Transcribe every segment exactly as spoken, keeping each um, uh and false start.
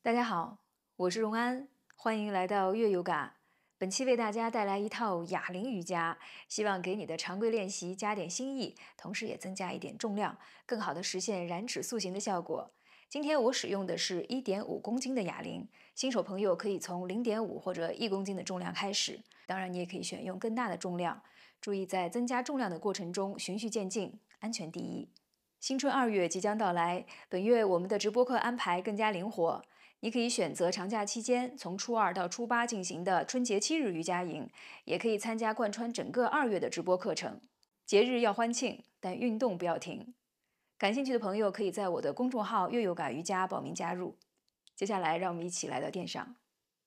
大家好，我是荣安，欢迎来到月 Yoga。本期为大家带来一套哑铃瑜伽，希望给你的常规练习加点新意，同时也增加一点重量，更好的实现燃脂塑形的效果。今天我使用的是 一点五公斤的哑铃，新手朋友可以从 零点五 或者一公斤的重量开始，当然你也可以选用更大的重量。注意在增加重量的过程中循序渐进，安全第一。新春二月即将到来，本月我们的直播课安排更加灵活。你可以选择长假期间从初二到初八进行的春节七日瑜伽营，也可以参加贯穿整个二月的直播课程。节日要欢庆，但运动不要停。感兴趣的朋友可以在我的公众号月 Yoga 瑜伽报名加入。接下来让我们一起来到垫上。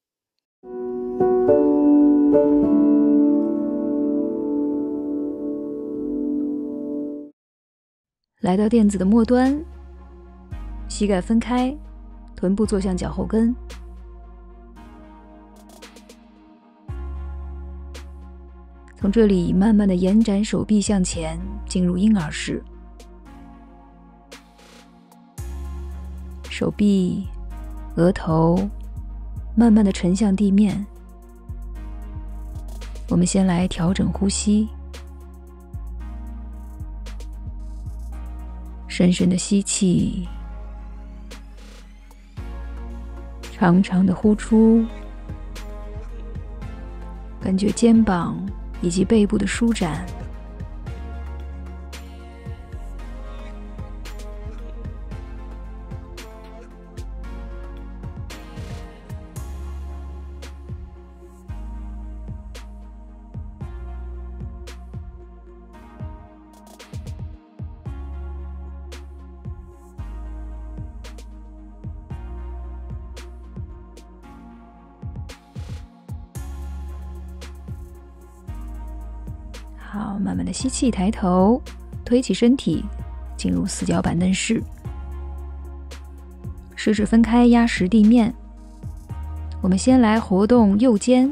来到垫子的末端，膝盖分开，臀部坐向脚后跟，从这里慢慢的延展手臂向前，进入婴儿式。手臂、额头慢慢的沉向地面。我们先来调整呼吸，深深的吸气，长长的呼出，感觉肩膀以及背部的舒展。好，慢慢的吸气，抬头，推起身体，进入四脚板凳式。食指分开压实地面。我们先来活动右肩，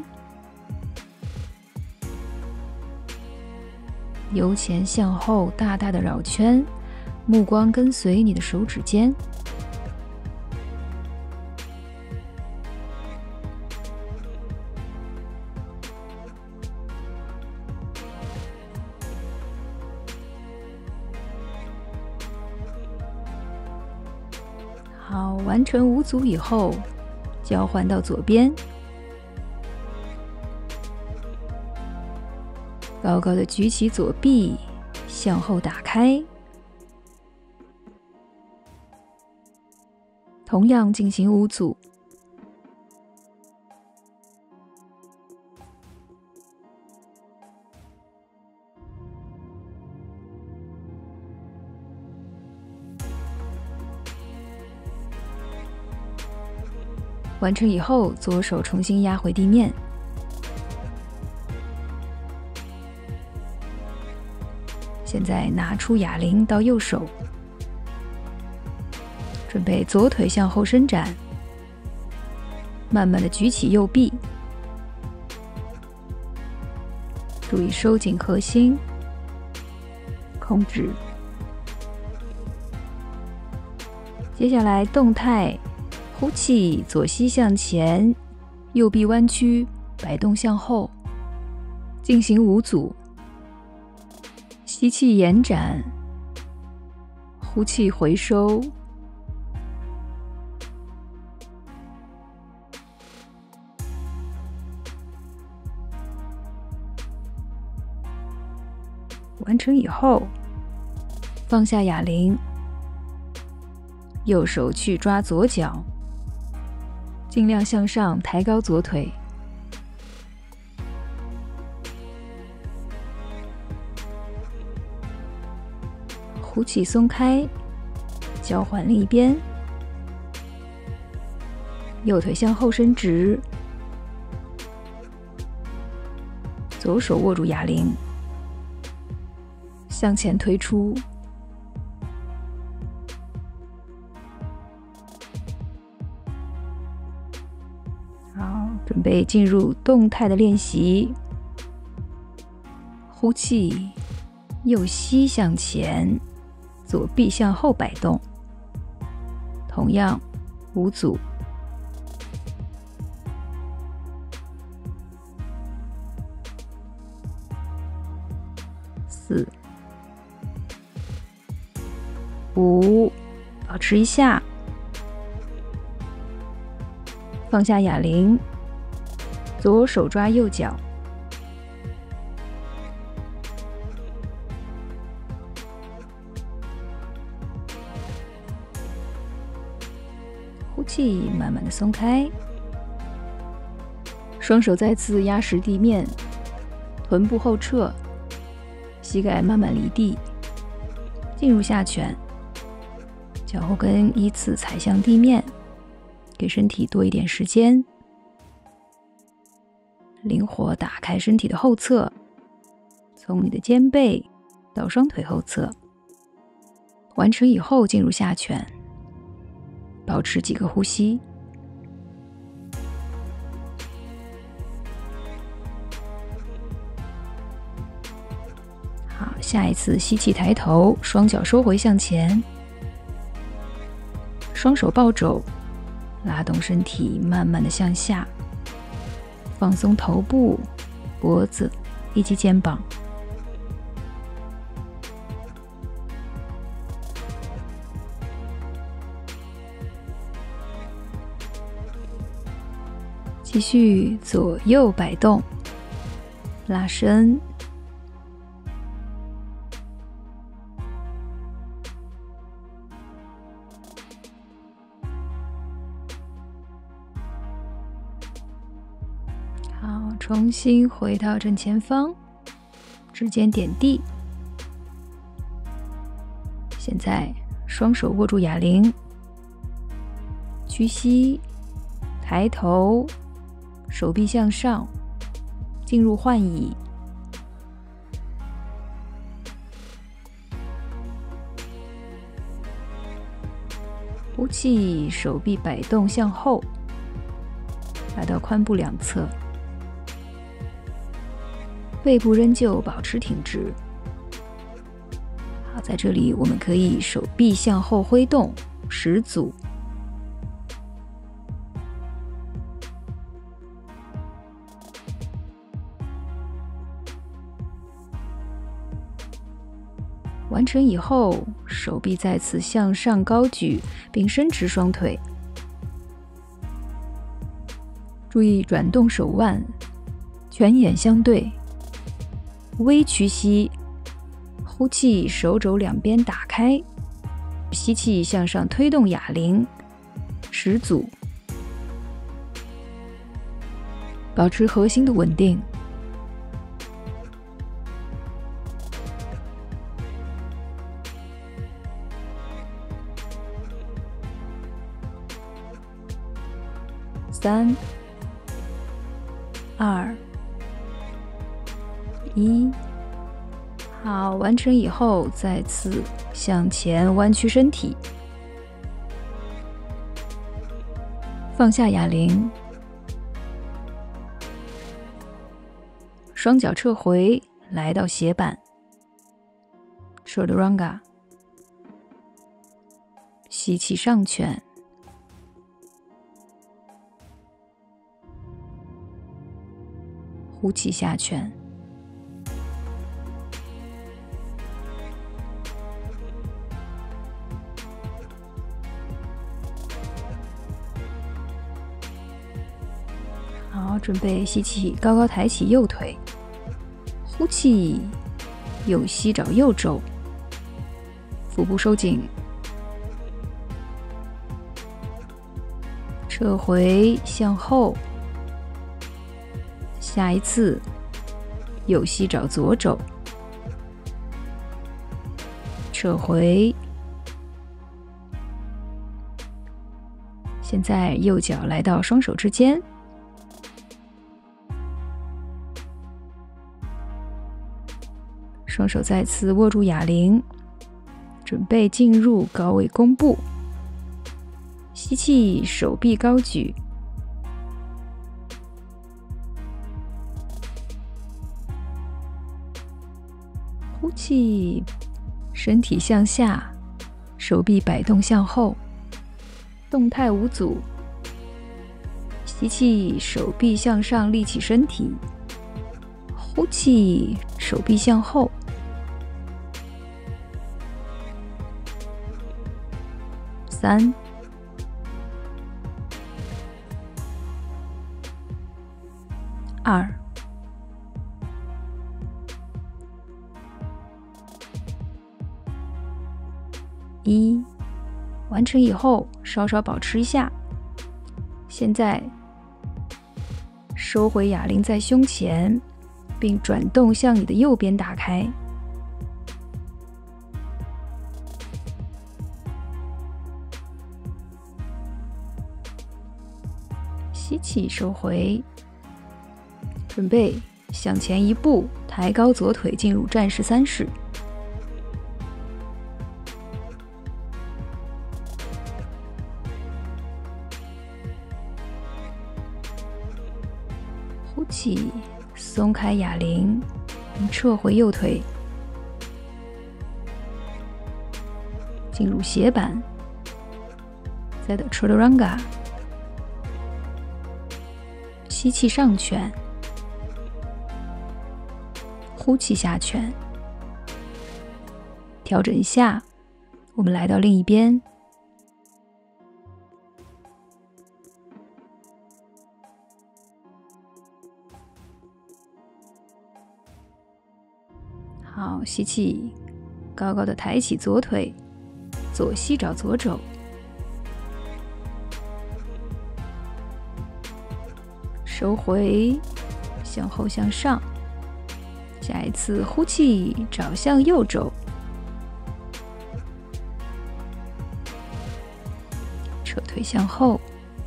由前向后大大的绕圈，目光跟随你的手指尖。好，完成五组以后，交换到左边，高高的举起左臂，向后打开，同样进行五组。完成以后，左手重新压回地面。现在拿出哑铃到右手，准备左腿向后伸展，慢慢的举起右臂，注意收紧核心，控制。接下来动态。呼气，左膝向前，右臂弯曲，摆动向后，进行五组。吸气延展，呼气回收。完成以后，放下哑铃，右手去抓左脚。尽量向上抬高左腿，呼气松开，交换另一边，右腿向后伸直，左手握住哑铃，向前推出。准备进入动态的练习，呼气，右膝向前，左臂向后摆动，同样五组。 持一下，放下哑铃，左手抓右脚，呼气，慢慢的松开，双手再次压实地面，臀部后撤，膝盖慢慢离地，进入下犬，脚后跟依次踩向地面，给身体多一点时间，灵活打开身体的后侧，从你的肩背到双腿后侧，完成以后进入下犬，保持几个呼吸。好，下一次吸气抬头，双脚收回向前，双手抱肘，拉动身体慢慢的向下，放松头部、脖子以及肩膀。继续左右摆动，拉伸，好，重新回到正前方，指尖点地。现在双手握住哑铃，屈膝，抬头，手臂向上，进入换椅。呼气，手臂摆动向后，来到髋部两侧，背部仍旧保持挺直。好，在这里我们可以手臂向后挥动十组。完成以后，手臂再次向上高举，并伸直双腿。注意转动手腕，拳眼相对，微屈膝，呼气，手肘两边打开，吸气向上推动哑铃，十组，保持核心的稳定。三、二、一，好，完成以后，再次向前弯曲身体，放下哑铃，双脚撤回，来到斜板 Chaturanga， 吸气上犬，呼气下犬。好，准备吸气，高高抬起右腿，呼气，右膝找右肘，腹部收紧，撤回向后。下一次，右膝找左肘，撤回。现在右脚来到双手之间，双手再次握住哑铃，准备进入高位弓步。吸气，手臂高举。呼气，身体向下，手臂摆动向后，动态五组。吸气，手臂向上立起身体，呼气，手臂向后。 三、二、一。完成以后，稍稍保持一下。现在收回哑铃在胸前，并转动向你的右边打开。吸气，收回，准备向前一步，抬高左腿进入战士三式。呼气，松开哑铃，并撤回右腿，进入斜板，再到 Chaturanga。吸气上拳，呼气下拳。调整一下，我们来到另一边。好，吸气，高高的抬起左腿，左膝找左肘，收回，向后向上。下一次呼气，找向右肘，扯腿向后，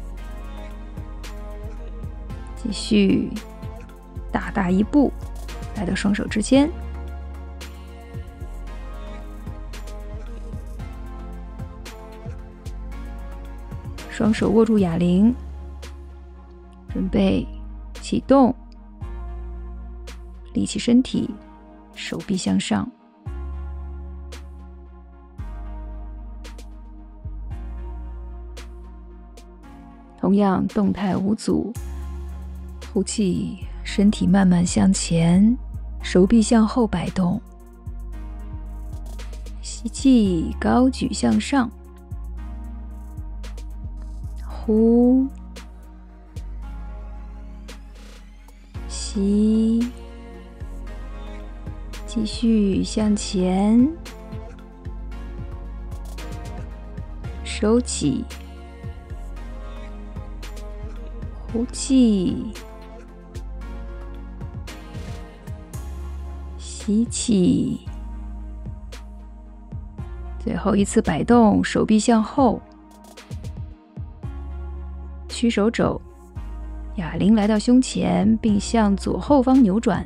继续大大一步，来到双手之间。双手握住哑铃，准备启动，立起身体，手臂向上。同样动态无阻，呼气，身体慢慢向前，手臂向后摆动。吸气，高举向上。呼，吸，继续向前，收起，呼气，吸气，最后一次摆动，手臂向后。屈手肘，哑铃来到胸前，并向左后方扭转。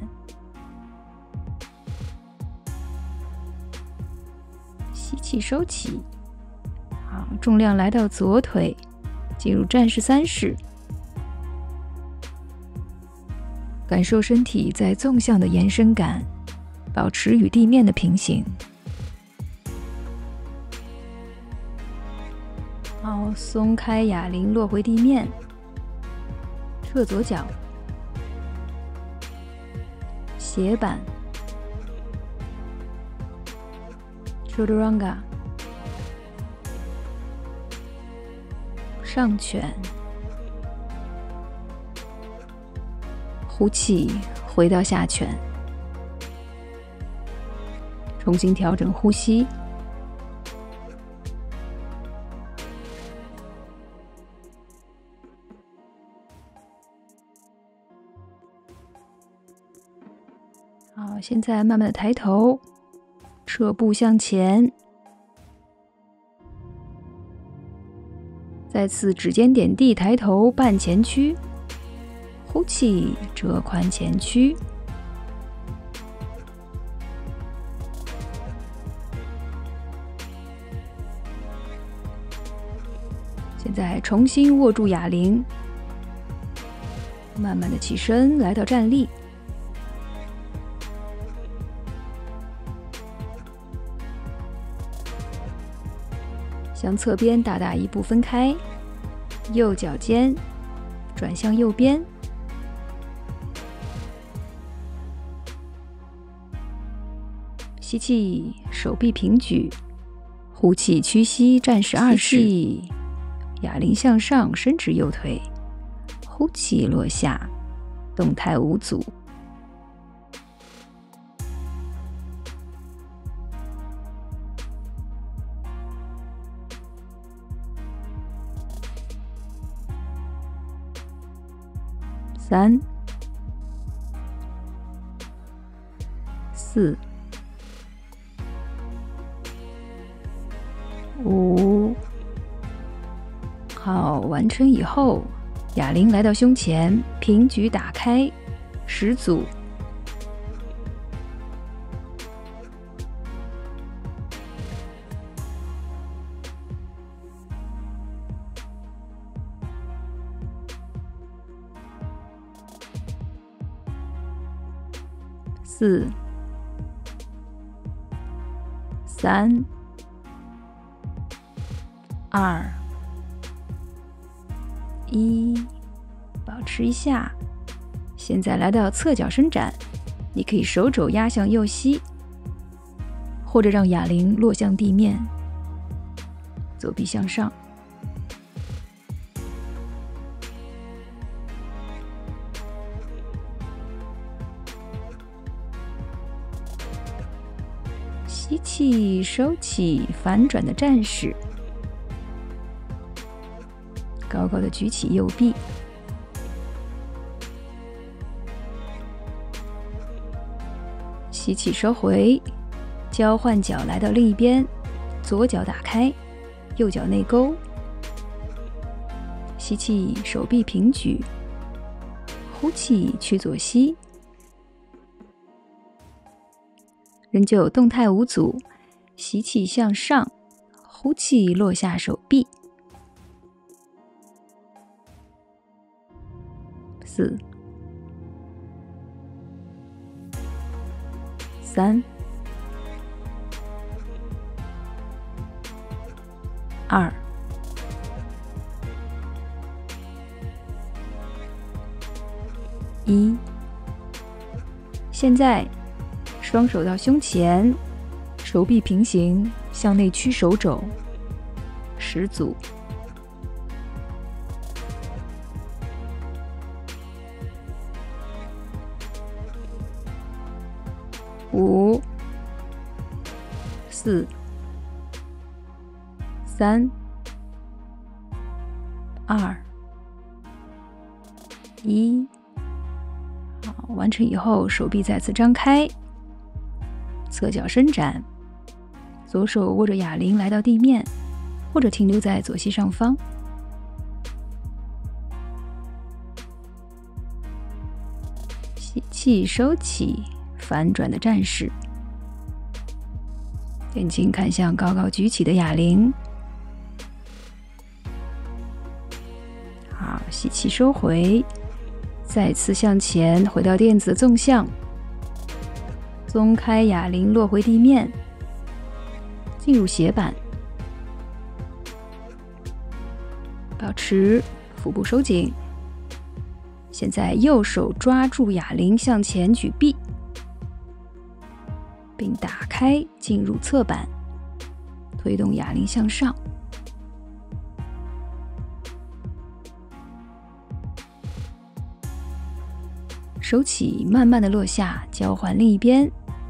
吸气，收起。好，重量来到左腿，进入战士三式。感受身体在纵向的延伸感，保持与地面的平行。好，松开哑铃，落回地面，撤左脚，斜板 Chaturanga， 上拳，呼气，回到下拳，重新调整呼吸。好，现在慢慢的抬头，撤步向前，再次指尖点地，抬头半前屈，呼气，折髋前屈。现在重新握住哑铃，慢慢的起身，来到站立。向侧边大大一步分开，右脚尖转向右边，吸气，手臂平举， 呼气屈膝战士二式，哑铃向上伸直右腿，呼气落下，动态无阻。三、四、五，好，完成以后，哑铃来到胸前，平举打开，十组。四、三、二、一，保持一下。现在来到侧脚伸展，你可以手肘压向右膝，或者让哑铃落向地面，左臂向上。吸气，收起，反转的战士，高高的举起右臂，吸气收回，交换脚来到另一边，左脚打开，右脚内勾，吸气，手臂平举，呼气去左膝。仍旧动态无阻，吸气向上，呼气落下手臂。四、三、二、一。现在双手到胸前，手臂平行，向内屈手肘，十组。五、四、三、二、一。好，完成以后，手臂再次张开，侧脚伸展，左手握着哑铃来到地面，或者停留在左膝上方。吸气收起，反转的战士，眼睛看向高高举起的哑铃。好，吸气收回，再次向前回到垫子的纵向，松开哑铃落回地面，进入斜板，保持腹部收紧。现在右手抓住哑铃向前举臂，并打开进入侧板，推动哑铃向上。收起，慢慢的落下，交换另一边。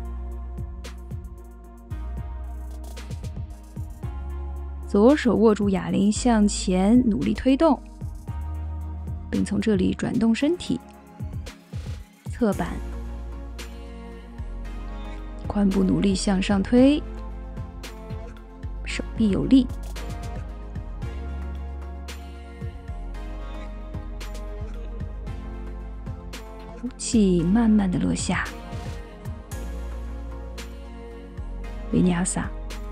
左手握住哑铃向前努力推动，并从这里转动身体，侧板，髋部努力向上推，手臂有力。呼气，慢慢的落下。Vinyasa。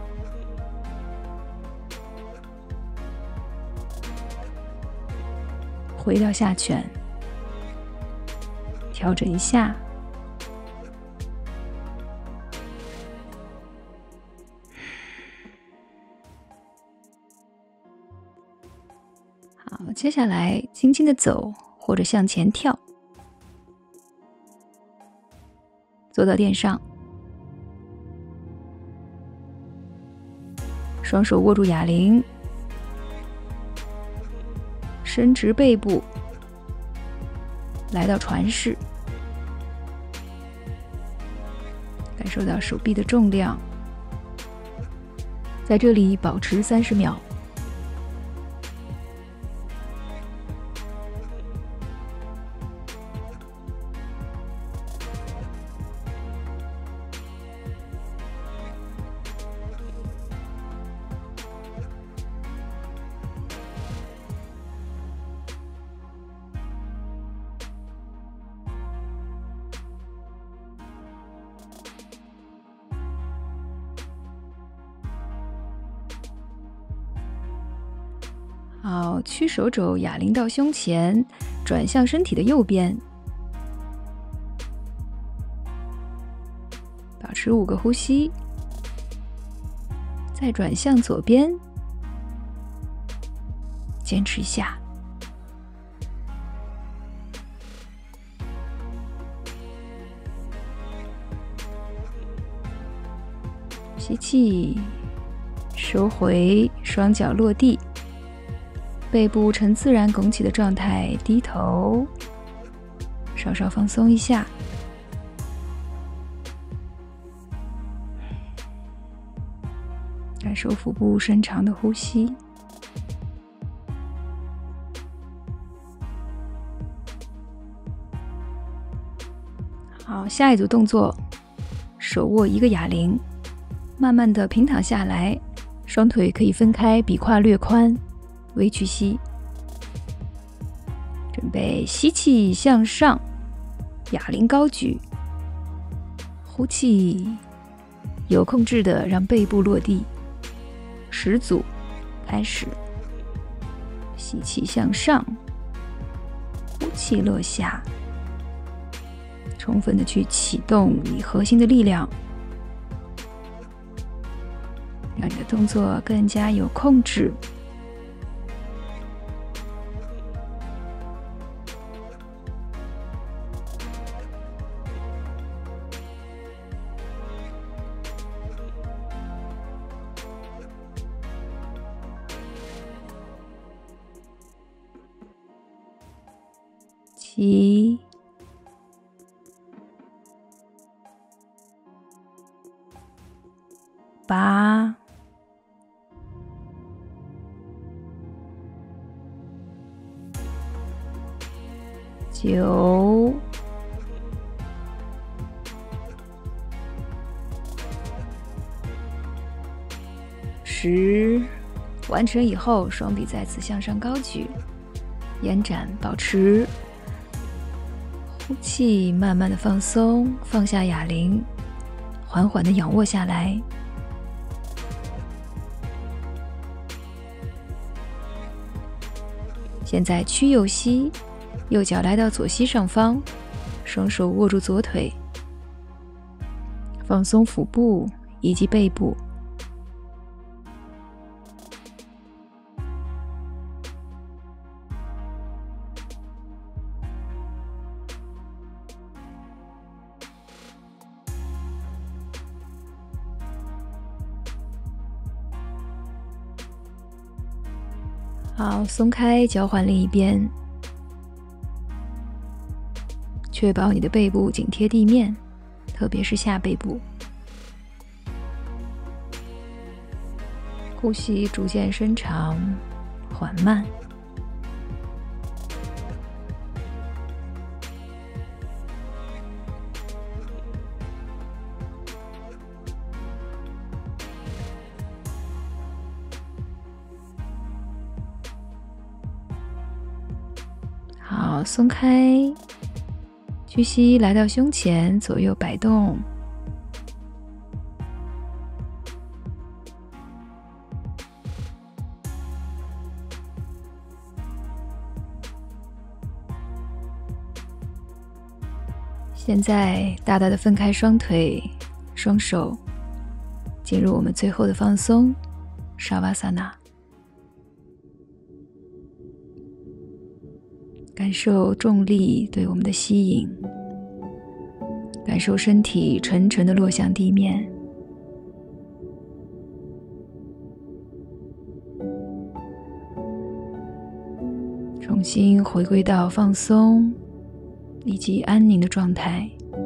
回到下犬，调整一下。好，接下来轻轻的走或者向前跳，坐到垫上， 双手握住哑铃，伸直背部，来到船式，感受到手臂的重量，在这里保持三十秒。好，屈手肘哑铃到胸前，转向身体的右边，保持五个呼吸，再转向左边，坚持一下。吸气，收回，双脚落地。背部呈自然拱起的状态，低头，稍稍放松一下。感受腹部深长的呼吸。好，下一组动作，手握一个哑铃，慢慢的平躺下来，双腿可以分开，比胯略宽。微屈膝，准备吸气向上，哑铃高举，呼气，有控制的让背部落地。十组，开始，吸气向上，呼气落下，充分的去启动你核心的力量，让你的动作更加有控制。七、八、九、十。完成以后，双臂再次向上高举，延展，保持。呼气，慢慢的放松，放下哑铃，缓缓的仰卧下来。现在屈右膝，右脚来到左膝上方，双手握住左腿，放松腹部以及背部。好，松开，交换另一边，确保你的背部紧贴地面，特别是下背部。呼吸逐渐深长，缓慢。好，松开，屈膝来到胸前，左右摆动。现在大大的分开双腿、双手，进入我们最后的放松，Shavasana。感受重力对我们的吸引，感受身体沉沉地落向地面。 重新回归到放松以及安宁的状态。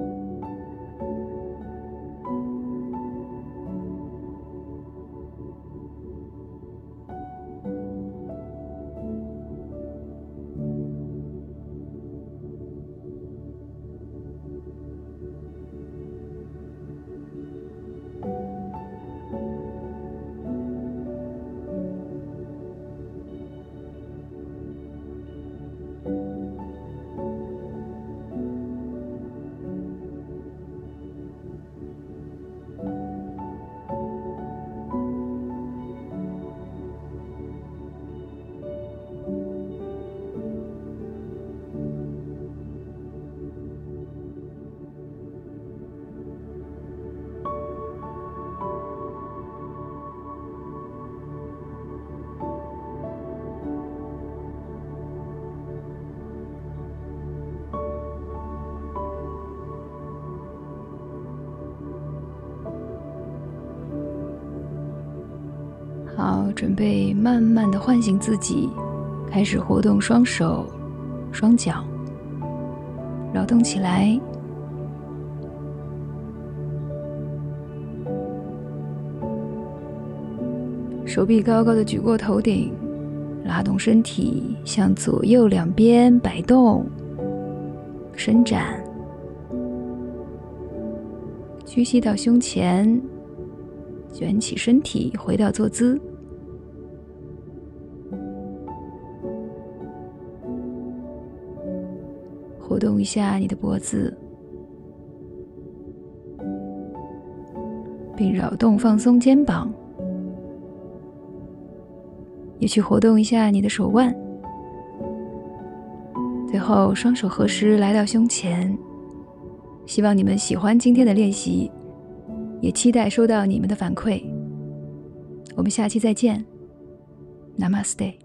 好，准备慢慢的唤醒自己，开始活动双手、双脚，扰动起来。手臂高高的举过头顶，拉动身体向左右两边摆动、伸展，屈膝到胸前，卷起身体回到坐姿。活动一下你的脖子，并扰动放松肩膀，也去活动一下你的手腕。最后双手合十来到胸前。希望你们喜欢今天的练习，也期待收到你们的反馈。我们下期再见。 Namaste。